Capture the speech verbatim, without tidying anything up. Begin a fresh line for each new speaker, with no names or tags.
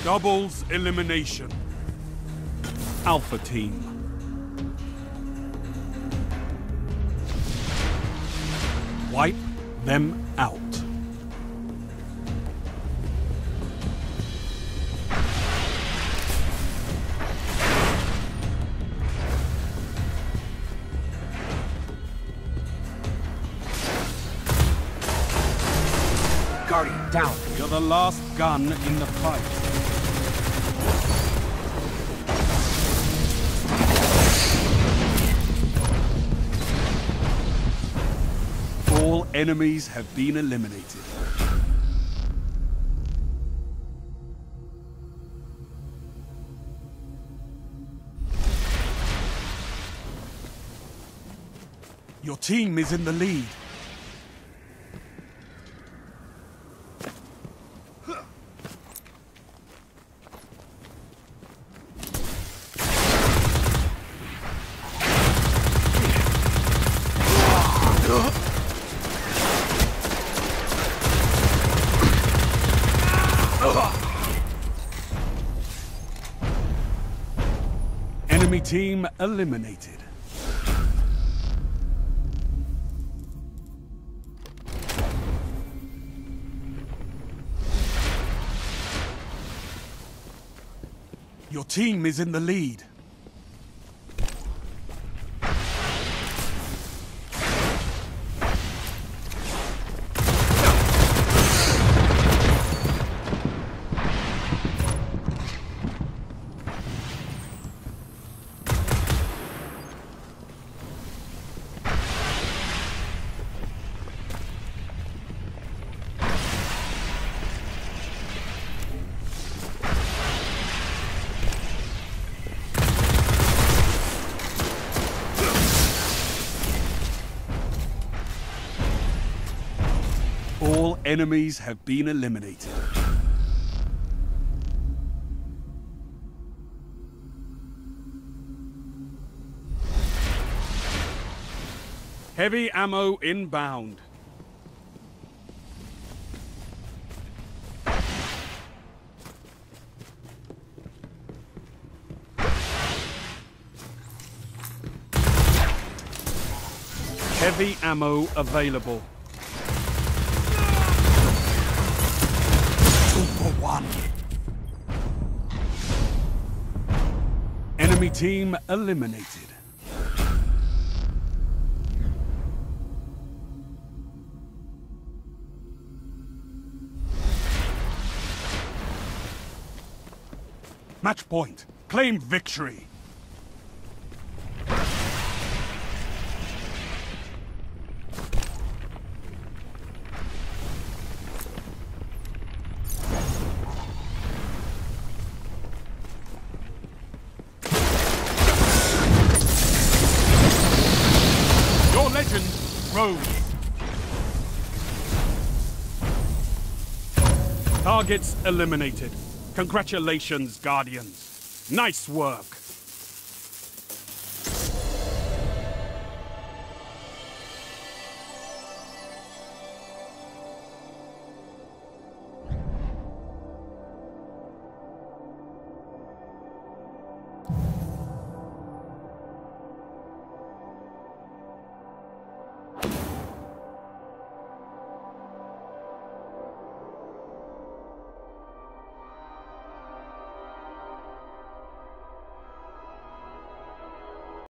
Doubles elimination. Alpha Team. Wipe them out.
Guardian down.
You're the last gun in the fight. All enemies have been eliminated. Your team is in the lead. Enemy team eliminated. Your team is in the lead. All enemies have been eliminated. Heavy ammo inbound. Heavy ammo available. One. Enemy team eliminated. Match point. Claim victory. Legend rose. Targets eliminated. Congratulations, Guardians. Nice work.